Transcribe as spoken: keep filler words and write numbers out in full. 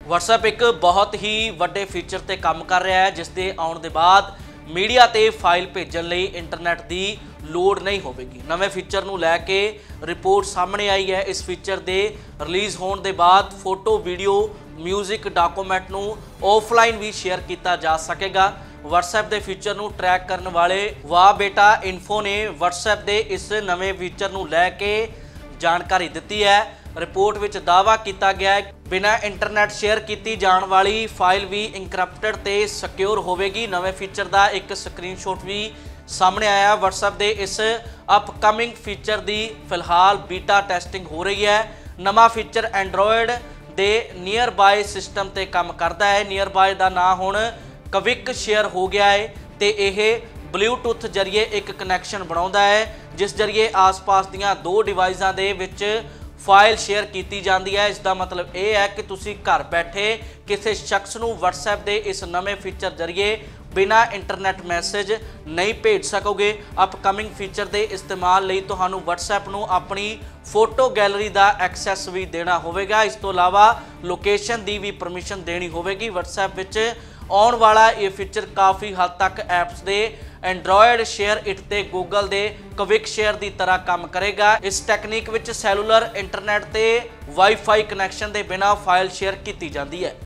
WhatsApp एक बहुत ही ਵੱਡੇ फीचर ਤੇ ਕੰਮ ਕਰ ਰਿਹਾ ਹੈ जिस ਦੇ ਆਉਣ ਦੇ ਬਾਅਦ मीडिया ਤੇ फाइल भेजण ਲਈ इंटरनेट ਦੀ ਲੋੜ नहीं ਹੋਵੇਗੀ। ਨਵੇਂ फीचर ਨੂੰ ਲੈ ਕੇ ਰਿਪੋर्ट ਸਾਹਮਣੇ ਆਈ ਹੈ। इस फीचर ਦੇ ਰਿਲੀਜ਼ ਹੋਣ ਦੇ ਬਾਅਦ फोटो वीडियो म्यूजिक डॉक्यूमेंट ਨੂੰ ਆਫਲਾਈਨ ਵੀ शेयर ਕੀਤਾ ਜਾ ਸਕੇਗਾ। WhatsApp ਦੇ फीचर ਨੂੰ ट्रैक ਕਰਨ ਵਾਲੇ ਵਾਹ ਬੇਟਾ ਇਨਫੋ ਨੇ WhatsApp ਦੇ ਇਸ ਨਵੇਂ फीचर ਨੂੰ ਲੈ ਕੇ जानकारी दी है। रिपोर्ट विच दावा किया गया है बिना इंटरनेट शेयर की जाने वाली फाइल भी इंक्रप्टेड ते सिक्योर होवेगी। नवे फीचर का एक स्क्रीनशॉट भी सामने आया। WhatsApp के इस अपकमिंग फीचर की फिलहाल बीटा टेस्टिंग हो रही है। नवा फीचर एंड्रॉयड के नीयर बाय सिस्टम ते काम करता है। नीयर बाय का नाम हुण क्विक शेयर हो गया है तो यह ब्लूटूथ जरिए एक कनैक्शन बनाता है जिस जरिए आस पास दियां दो डिवाइसां दे विच फाइल शेयर की जाती है। इसका मतलब यह है कि तुसी घर बैठे किसी शख्स नूं WhatsApp के इस नवे फीचर जरिए बिना इंटरनेट मैसेज नहीं भेज सकोगे। अपकमिंग फीचर के इस्तेमाल लई तुहानूं WhatsApp नूं अपनी फोटो गैलरी का एक्सैस भी देना होवेगा। इस तो इलावा लोकेशन की भी परमिशन देनी होवेगी। WhatsApp विच आने वाला ये फीचर काफ़ी हद तक ऐप्स के एंड्रॉयड शेयर इट ते गूगल के क्विक शेयर की तरह काम करेगा। इस टैक्नीक विच सैलूलर इंटरनेट ते वाईफाई कनैक्शन के बिना फाइल शेयर की जाती है।